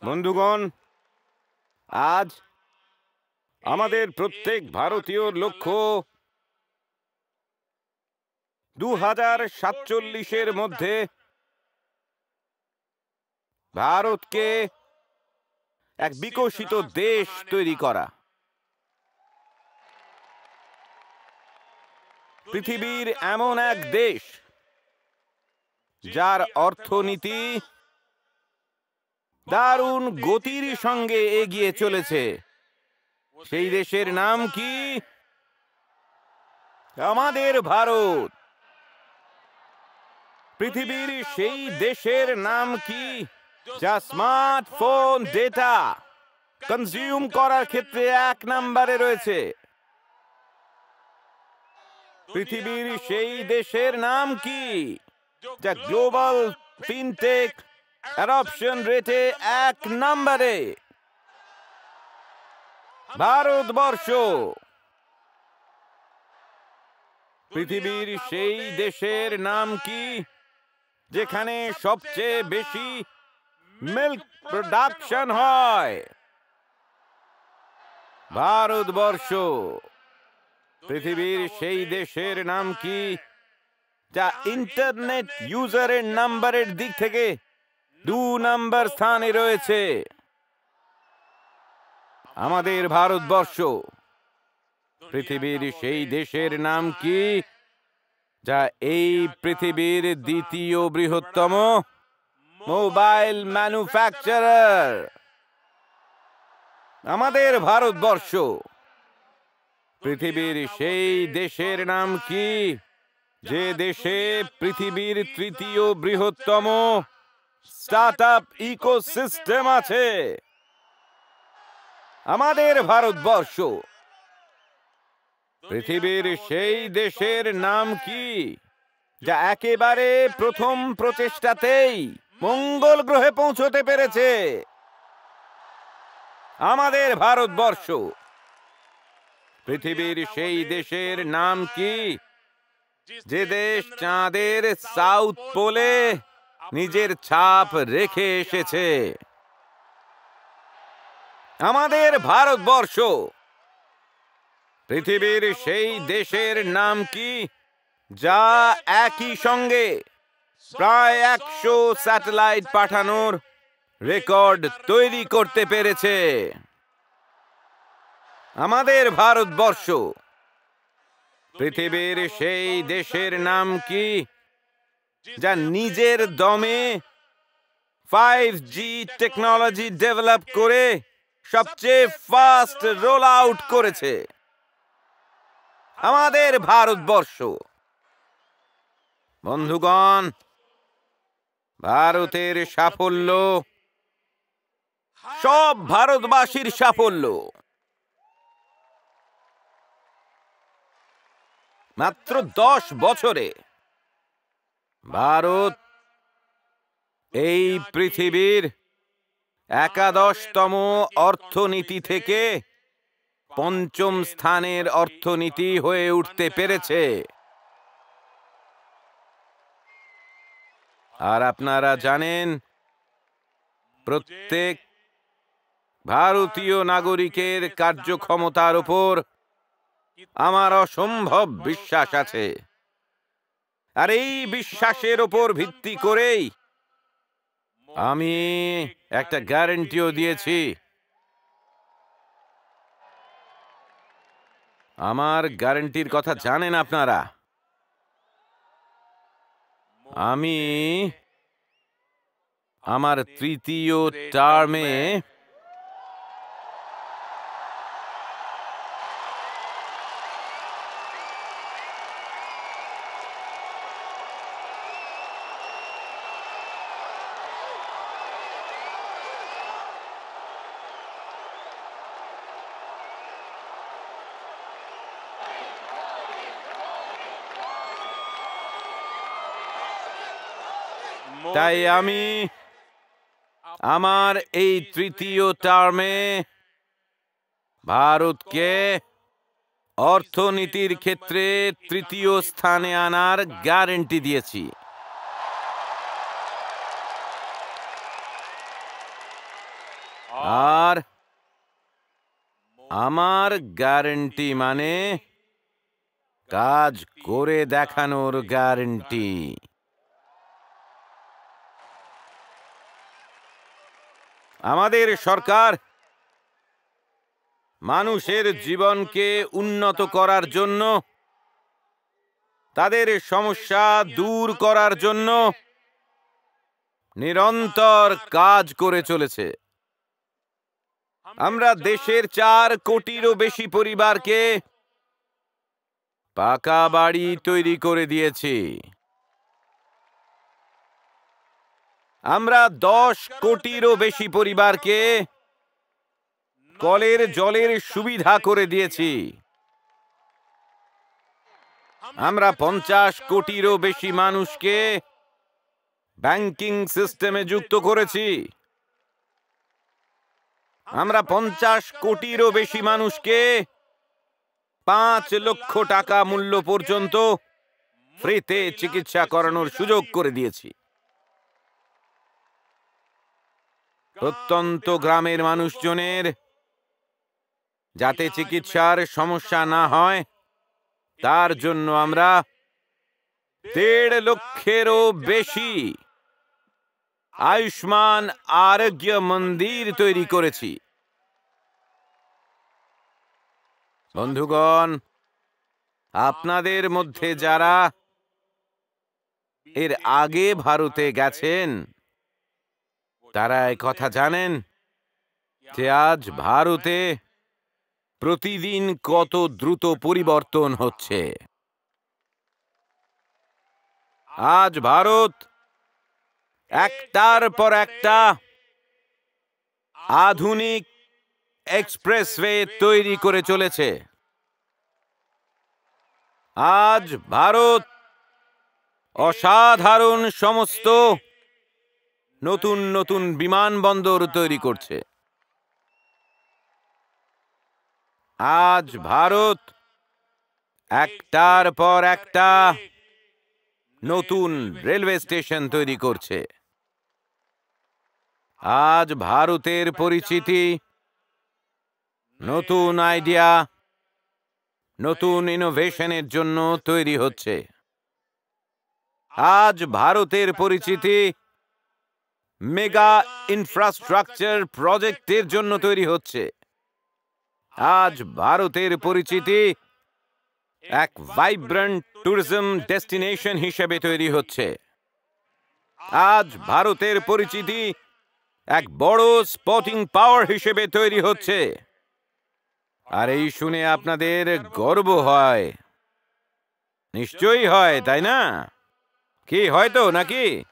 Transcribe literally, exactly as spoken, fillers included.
বন্ধুগণ, আজ আমাদের প্রত্যেক ভারতীয় লক্ষ্য দু হাজার সাতচল্লিশের মধ্যে ভারতকে এক বিকশিত দেশ তৈরি করা। পৃথিবীর এমন এক দেশ যার অর্থনীতি দারুণ গতির সঙ্গে এগিয়ে চলেছে। সেই দেশের নাম কি? আমাদের ভারত। পৃথিবীর সেই দেশের নাম কি যা স্মার্টফোন ডেটা কনজিউম করার ক্ষেত্রে এক নম্বরে রয়েছে? পৃথিবীর সেই দেশের নাম কি যা গ্লোবাল ফিনটেক অ্যাডপশন রেটে এক নম্বরে? ভারতবর্ষ। পৃথিবীর সেই দেশের নাম কি যেখানে সবচেয়ে বেশি মিল্ক প্রোডাকশন হয়? ভারতবর্ষ। পৃথিবীর সেই দেশের নাম কি যা ইন্টারনেট ইউজারের নাম্বারের দিক থেকে দু নম্বর স্থানে রয়েছে? আমাদের ভারতবর্ষ। পৃথিবীর সেই দেশের নাম কি যা এই পৃথিবীর দ্বিতীয় বৃহত্তম মোবাইল ম্যানুফ্যাকচারার? আমাদের ভারতবর্ষ। পৃথিবীর সেই দেশের নাম কি যে দেশে পৃথিবীর তৃতীয় বৃহত্তম স্টার্টআপ ইকোসিস্টেম আছে? আমাদের ভারতবর্ষ। পৃথিবীর সেই দেশের নাম কি যা একেবারে প্রথম প্রচেষ্টাতেই মঙ্গল গ্রহে পৌঁছতে পেরেছে? আমাদের ভারতবর্ষ। পৃথিবীর সেই দেশের নাম কি যে দেশ চাঁদের সাউথ পোলে নিজের ছাপ রেখে এসেছে? আমাদের ভারতবর্ষ। পৃথিবীর সেই দেশের নাম কি যা একই সঙ্গে প্রায় একশো স্যাটেলাইট পাঠানোর রেকর্ড তৈরি করতে পেরেছে? আমাদের ভারতবর্ষ। পৃথিবীর সেই দেশের নাম কি যা নিজের দমে ফাইভ জি টেকনোলজি ডেভেলপ করে সবচেয়ে ফাস্ট রোল আউট করেছে? আমাদের ভারতবর্ষ। বন্ধুগণ, ভারতের সাফল্য সব ভারতবাসীর সাফল্য। মাত্র দশ বছরে ভারত এই পৃথিবীর একাদশতম অর্থনীতি থেকে পঞ্চম স্থানের অর্থনীতি হয়ে উঠতে পেরেছে। আর আপনারা জানেন, প্রত্যেক ভারতীয় নাগরিকের কার্যক্ষমতার উপর আমার অসম্ভব বিশ্বাস আছে। আর এই বিশ্বাসের উপর ভিত্তি করেই আমি একটা গ্যারান্টিও দিয়েছি। আমার গ্যারান্টির কথা জানেন আপনারা? আমি আমার তৃতীয় টার্মে তাই আমি আমার এই তৃতীয় টার্মে ভারতকে অর্থনীতির ক্ষেত্রে তৃতীয় স্থানে আনার গ্যারান্টি দিয়েছি। আর আমার গ্যারান্টি মানে কাজ করে দেখানোর গ্যারান্টি। আমাদের সরকার মানুষের জীবনকে উন্নত করার জন্য, তাদের সমস্যা দূর করার জন্য নিরন্তর কাজ করে চলেছে। আমরা দেশের চার কোটিরও বেশি পরিবারকে পাকা বাড়ি তৈরি করে দিয়েছি। আমরা দশ কোটিরও বেশি পরিবারকে কলের জলের সুবিধা করে দিয়েছি। আমরা পঞ্চাশ কোটিরও বেশি মানুষকে ব্যাংকিং সিস্টেমে যুক্ত করেছি। আমরা পঞ্চাশ কোটিরও বেশি মানুষকে পাঁচ লক্ষ টাকা মূল্য পর্যন্ত ফ্রিতে চিকিৎসা করানোর সুযোগ করে দিয়েছি। প্রত্যন্ত গ্রামের মানুষজনের যাতে চিকিৎসার সমস্যা না হয় তার জন্য আমরা দেড় লক্ষেরও বেশি আয়ুষ্মান আরোগ্য মন্দির তৈরি করেছি। বন্ধুগণ, আপনাদের মধ্যে যারা এর আগে ভারতে গেছেন তারা এই কথা জানেন যে আজ ভারতে প্রতিদিন কত দ্রুত পরিবর্তন হচ্ছে। আজ ভারত একটার পর একটা আধুনিক এক্সপ্রেসওয়ে তৈরি করে চলেছে। আজ ভারত অসাধারণ সমস্ত নতুন নতুন বিমানবন্দর তৈরি করছে। আজ ভারত একটার পর একটা নতুন রেলওয়ে স্টেশন তৈরি করছে। আজ ভারতের পরিচিতি নতুন আইডিয়া, নতুন ইনোভেশনের জন্য তৈরি হচ্ছে। আজ ভারতের পরিচিতি মেগা ইনফ্রাস্ট্রাকচার প্রজেক্টের জন্য তৈরি হচ্ছে। আজ ভারতের পরিচিতি এক ভাইব্রেন্ট ট্যুরিজম ডেস্টিনেশন হিসেবে তৈরি হচ্ছে। আজ ভারতের পরিচিতি এক বড় স্পটিং পাওয়ার হিসেবে তৈরি হচ্ছে। আর এই শুনে আপনাদের গর্ব হয়, নিশ্চয়ই হয়, তাই না? কি হয়তো নাকি?